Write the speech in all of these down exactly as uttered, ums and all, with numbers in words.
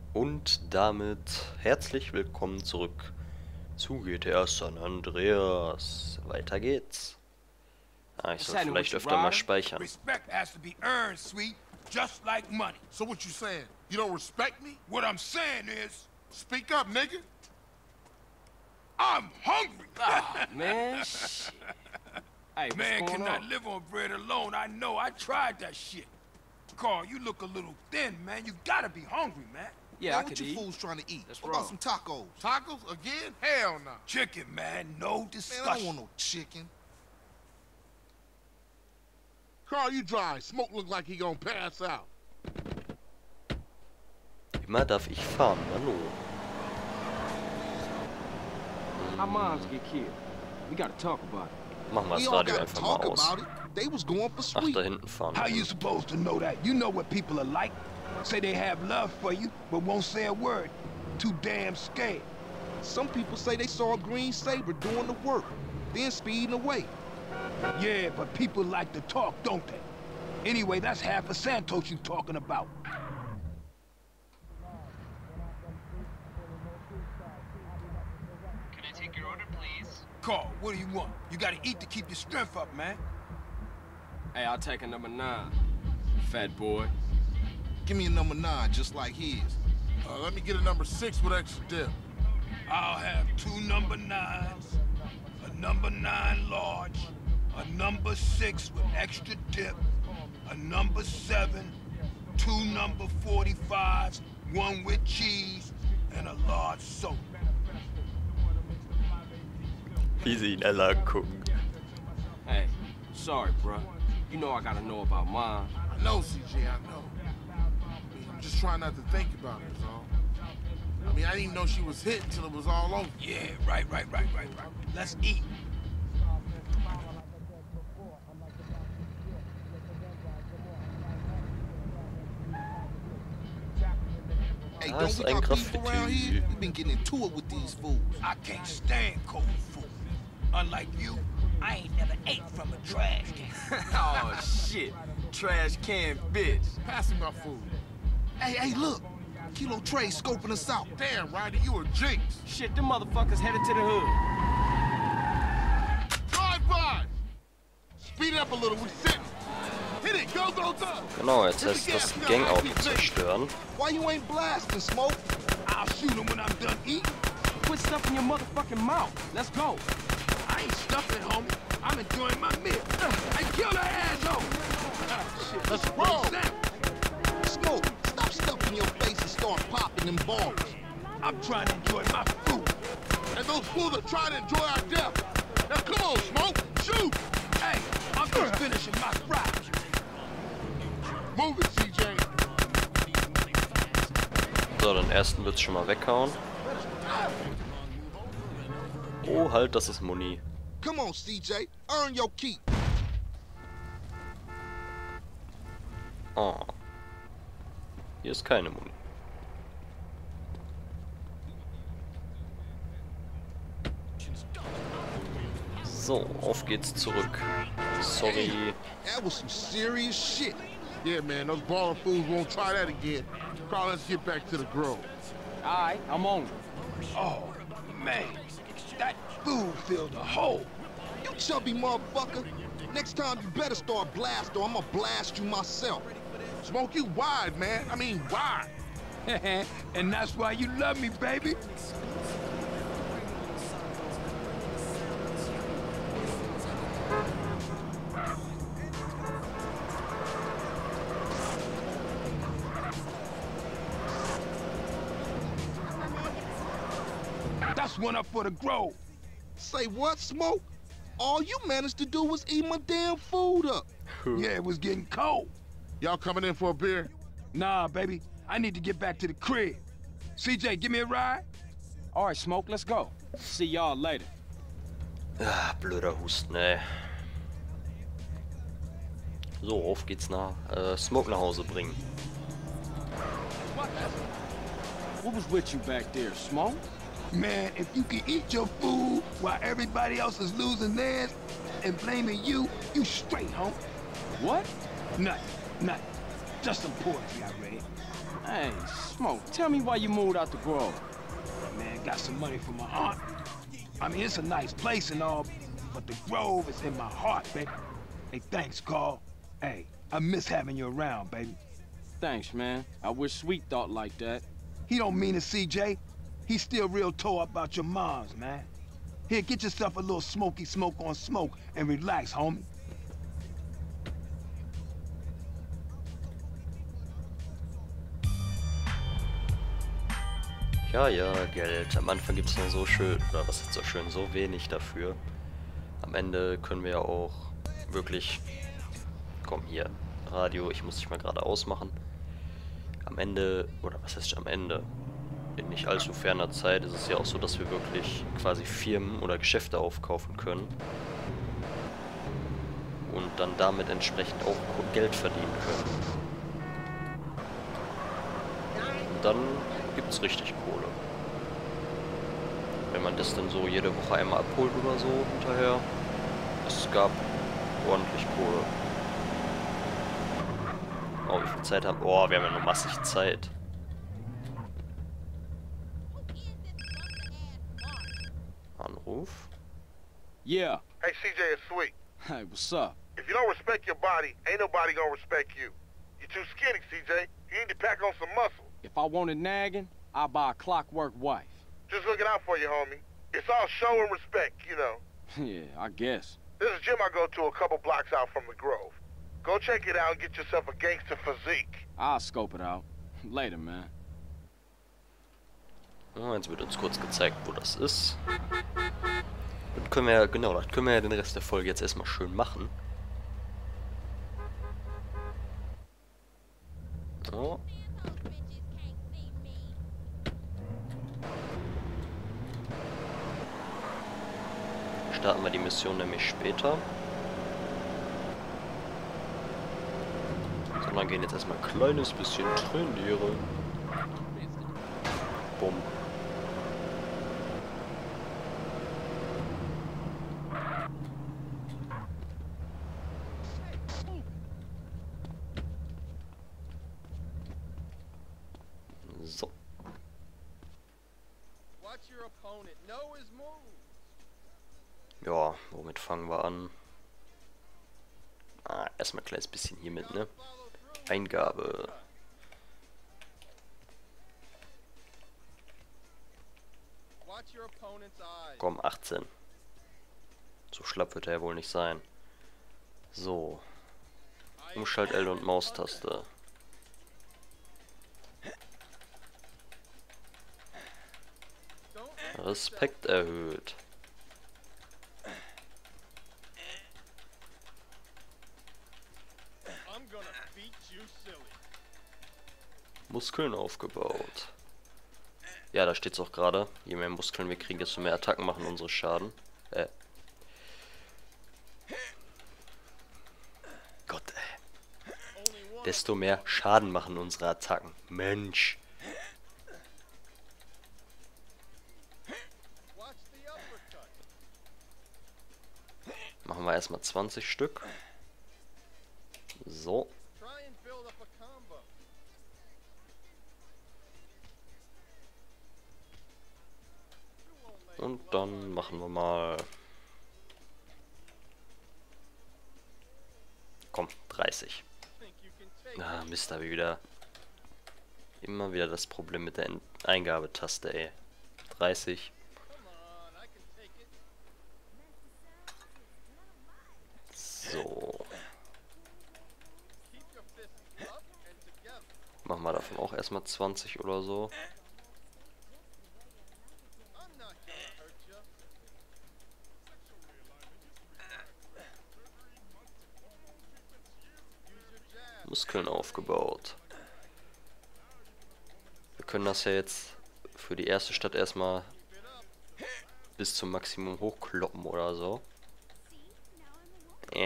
Und damit herzlich willkommen zurück zu G T A San Andreas. Weiter geht's. Ah, ich soll vielleicht öfter mal speichern. Respect has to be earned, sweet, just like money. So what you saying? You don't respect me? What I'm saying is, Speak up, nigga. I'm hungry. Oh, man, shit. Hey, Man what's going cannot on? live on bread alone. I know. I tried that shit. Carl, you look a little thin, man. You gotta be hungry, man. Yeah, Man, I what could you eat. fools trying to eat? That's What about wrong. some tacos? Tacos again? Hell no. Chicken, man. No Man, discussion. I don't want no chicken. Carl, you dry. Smoke look like he gonna pass out. Immer darf ich fahren, Manu. Our moms get killed. We gotta talk about it. Mach mal We das all Radio gotta einfach mal talk aus. about it. They was going for Ach, sweet. da hinten fahren. How you supposed to know that? You know what people are like. Say they have love for you, but won't say a word. Too damn scared. Some people say they saw a green saber doing the work, then speeding away. Yeah, but people like to talk, don't they? Anyway, that's half of Santos you talking about. Can I take your order, please? Carl, what do you want? You gotta eat to keep your strength up, man. Hey, I'll take a number nine. Fat boy. Give me a number nine, just like his. Uh, let me get a number six with extra dip. I'll have two number nines, a number nine large, a number six with extra dip, a number seven, two number forty-fives, one with cheese, and a large soda. Wie sie ihn alle angucken. Hey, sorry, bruh. You know I gotta know about mine. I know, C J, I know. I mean, I'm just trying not to think about it, is all. I mean, I didn't even know she was hit until it was all over. Yeah, right, right, right, right, right. Let's eat. Hey, Ah, don't ist we ein got beef around Graffiti. here? We been getting into it with these fools. I can't stand cold food. Unlike you, I ain't never ate from a trash can. Oh, shit. Trash can bitch. Pass me my food. Hey, hey, look. Kilo Trey scoping us out. Damn, Ryder, you a jinx. Shit, them motherfuckers headed to the hood. Drive by. Speed it up a little, we sitting. Hit it, go, go, go. Genau, jetzt heißt das Gangauto zerstören. Why you ain't blasting, Smoke? I'll shoot him when I'm done eating. Quit stuffing your motherfucking mouth. Let's go. I ain't stuffing, homie. I'm enjoying my meal. Hey, kill that asshole! Ah, shit. Let's roll. Smoke, stop stuffing your face and start popping them balls. I'm trying to enjoy my food. And those fools are trying to enjoy our death. Now come on, Smoke, shoot. Hey, I'm just finishing my fries. Move it, C J. So, den ersten wird's schon mal weghauen. Oh, halt, das ist Muni. Come on, C J, earn your keep. Oh. Hier ist keine Muni. So, auf geht's zurück. Sorry. That was some serious shit. Yeah, man, those baller fools won't try that again. Carl, let's get back to the grove. All right, I'm on it. Oh, man. That food filled a hole. You chubby motherfucker. Next time you better start blast or I'm gonna blast you myself. Smoke, you wide, man. I mean, wide. And that's why you love me, baby. That's one up for the Grove. Say what, Smoke? All you managed to do was eat my damn food up. Yeah, it was getting cold. Y'all coming in for a beer? Nah, baby. I need to get back to the crib. C J, give me a ride? All right, Smoke, let's go. See y'all later. Ah, blöder Husten, ey. So, auf geht's nach äh, Smoke nach Hause bringen. What was with you back there, Smoke? Man, if you can eat your food while everybody else is losing theirs and blaming you, you straight, homie. What? Nothing, nothing. Just some poetry I read. Hey, Smoke, tell me why you moved out the Grove. Man, got some money from my aunt. I mean, it's a nice place and all, but the Grove is in my heart, baby. Hey, thanks, Carl. Hey, I miss having you around, baby. Thanks, man. I wish Sweet thought like that. He don't mean it, C J. He's still real tore up about your moms, man. Here, get yourself a little smoky smoke on smoke and relax, homie. Ja, ja, Geld. Am Anfang gibt es nur so schön, oder was ist so schön, so wenig dafür. Am Ende können wir ja auch wirklich... Komm, hier, Radio, ich muss dich mal gerade ausmachen. Am Ende, oder was heißt am Ende? In nicht allzu ferner Zeit ist es ja auch so, dass wir wirklich quasi Firmen oder Geschäfte aufkaufen können. Und dann damit entsprechend auch Geld verdienen können. Und dann gibt es richtig Kohle. Wenn man das dann so jede Woche einmal abholt oder so hinterher, es gab ordentlich Kohle. Oh, wie viel Zeit haben wir? Oh, wir haben ja nur massig Zeit. Anruf. Yeah. Hey, C J, it's Sweet. Hey, what's up? If you don't respect your body, ain't nobody gonna respect you. You're too skinny, C J. You need to pack on some muscle. If I wanted nagging, I'd buy a clockwork wife. Just looking out for you, homie. It's all show and respect, you know. Yeah, I guess. There's a gym I go to a couple blocks out from the Grove. Go check it out and get yourself a gangster physique. I'll scope it out. Later, man. Ja, jetzt wird uns kurz gezeigt, wo das ist. Dann können wir ja, genau, dann können wir ja den Rest der Folge jetzt erstmal schön machen. So. Starten wir die Mission nämlich später. Sondern gehen jetzt erstmal ein kleines bisschen trainieren. Bumm. So. Ja, womit fangen wir an? Ah, erstmal ein kleines bisschen hiermit, ne? Eingabe. Komm, achtzehn. So schlapp wird er ja wohl nicht sein. So. Umschalt L und Maustaste. Respekt erhöht. Muskeln aufgebaut. Ja, da steht's auch gerade. Je mehr Muskeln wir kriegen, desto mehr Attacken machen unsere Schaden. Äh. Gott, ey. Desto mehr Schaden machen unsere Attacken. Mensch. Machen wir erstmal zwanzig Stück. So. Und dann machen wir mal... Komm, dreißig. Ah, Mist, habe ich wieder... Immer wieder das Problem mit der Eingabetaste, ey. dreißig. So. Machen wir davon auch erstmal zwanzig oder so. Muskeln aufgebaut. Wir können das ja jetzt für die erste Stadt erstmal bis zum Maximum hochkloppen oder so. Äh.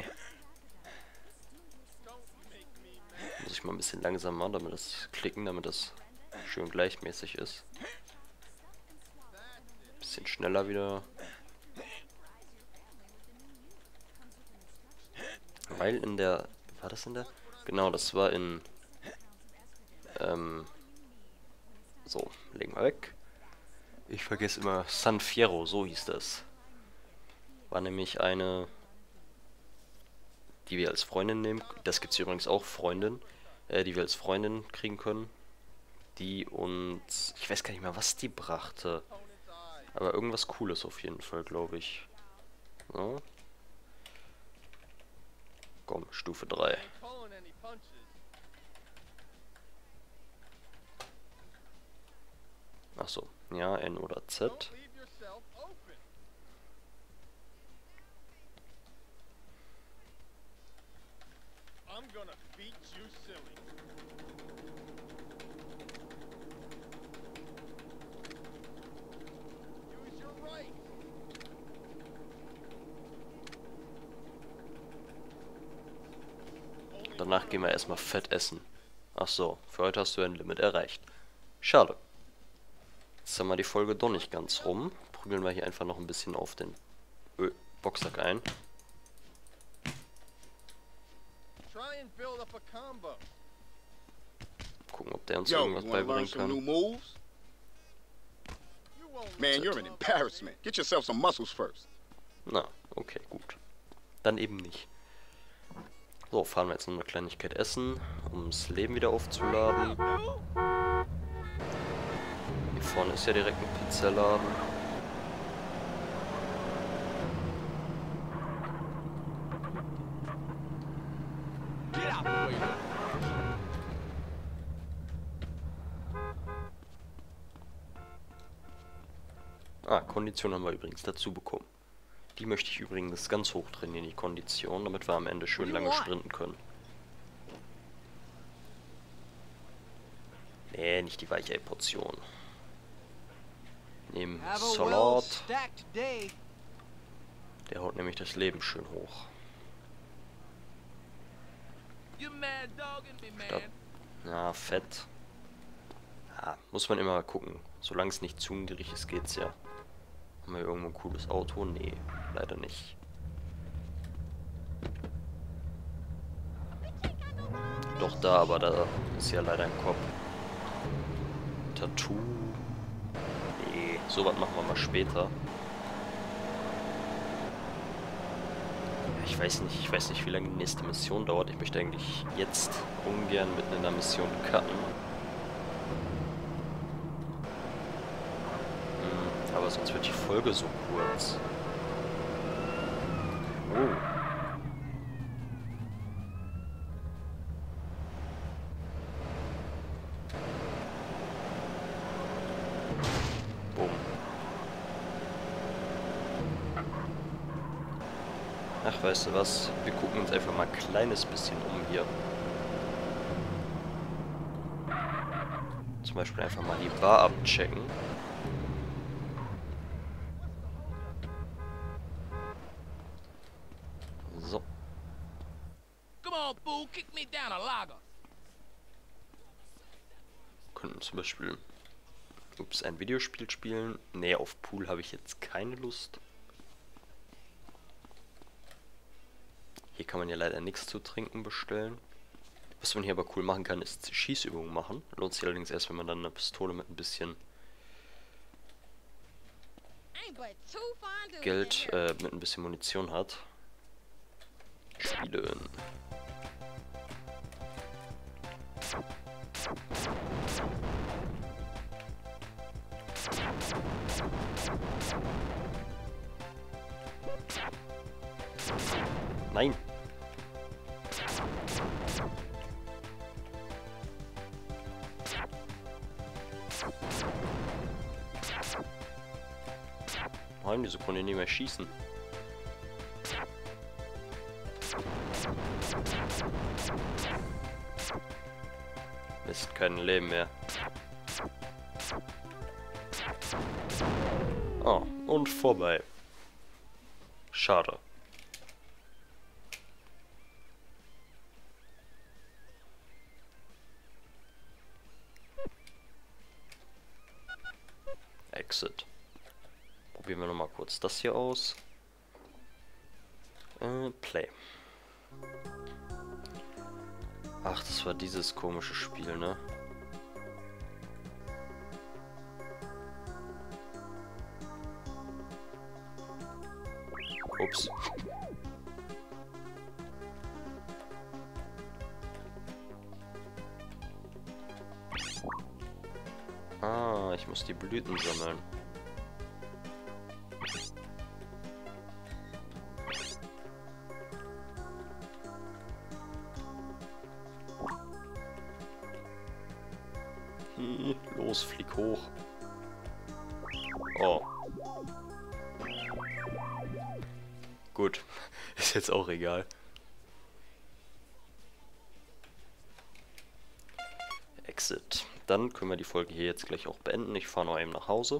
Muss ich mal ein bisschen langsamer, damit das klicken, damit das schön gleichmäßig ist. Bisschen schneller wieder. Weil in der... War das in der... Genau, das war in... Ähm, So, legen wir weg. Ich vergesse immer, San Fierro, so hieß das. War nämlich eine, die wir als Freundin nehmen. Das gibt es übrigens auch, Freundin, äh, die wir als Freundin kriegen können. Die uns, ich weiß gar nicht mehr, was die brachte. Aber irgendwas Cooles auf jeden Fall, glaube ich. So. Komm, Stufe drei. Achso, ja, N oder Z. Danach gehen wir erstmal fett essen. Ach so, für heute hast du ein Limit erreicht. Schade. Jetzt haben wir die Folge doch nicht ganz rum. Prügeln wir hier einfach noch ein bisschen auf den Ö Boxsack ein. Gucken, ob der uns Yo, irgendwas you wanna learn beibringen some new kann. moves? Man, you're an embarrassment. Get yourself some muscles first. Na, okay, gut. Dann eben nicht. So, fahren wir jetzt noch eine Kleinigkeit essen, um das Leben wieder aufzuladen. Hier vorne ist ja direkt ein Pizzaladen. Ah, Kondition haben wir übrigens dazu bekommen. Die möchte ich übrigens ganz hoch trainieren, die Kondition, damit wir am Ende schön lange sprinten können. Nee, nicht die Weichei-Portion. Nehmen Salat. Der haut nämlich das Leben schön hoch. Statt, ja, Fett. Ja, muss man immer gucken. Solange es nicht zu niedrig ist, geht's ja. Haben wir irgendwo ein cooles Auto? Nee, leider nicht. Doch da, aber da ist ja leider ein Kopf. Tattoo. Nee, sowas machen wir mal später. Ich weiß nicht, ich weiß nicht, wie lange die nächste Mission dauert. Ich möchte eigentlich jetzt ungern mitten in der Mission cutten. Aber sonst wird die Folge so kurz. Oh. Boom. Ach, weißt du was? Wir gucken uns einfach mal ein kleines bisschen um hier. Zum Beispiel einfach mal die Bar abchecken. So. Könnten zum Beispiel ups, ein Videospiel spielen. Nee, auf Pool habe ich jetzt keine Lust. Hier kann man ja leider nichts zu trinken bestellen. Was man hier aber cool machen kann, ist Schießübungen machen. Lohnt sich allerdings erst, wenn man dann eine Pistole mit ein bisschen Geld, äh, mit ein bisschen Munition hat. Spielen. Nein. Nein, wieso konnte ich nicht mehr schießen? Ist kein Leben mehr. Oh, und vorbei. Schade. Exit. Probieren wir nochmal kurz das hier aus. Äh, Play. Ach, das war dieses komische Spiel, ne? Ups. Ah, ich muss die Blüten sammeln. Hm, los, flieg hoch. Oh. Gut, ist jetzt auch egal. Exit. Dann können wir die Folge hier jetzt gleich auch beenden. Ich fahre noch eben nach Hause.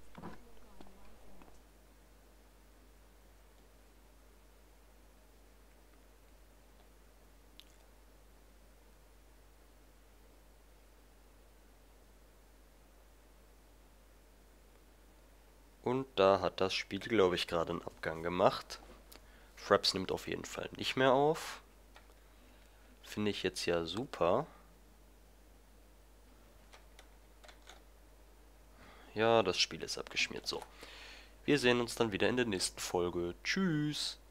Und da hat das Spiel, glaube ich, gerade einen Abgang gemacht. Fraps nimmt auf jeden Fall nicht mehr auf. Finde ich jetzt ja super. Ja, das Spiel ist abgeschmiert. So. Wir sehen uns dann wieder in der nächsten Folge. Tschüss.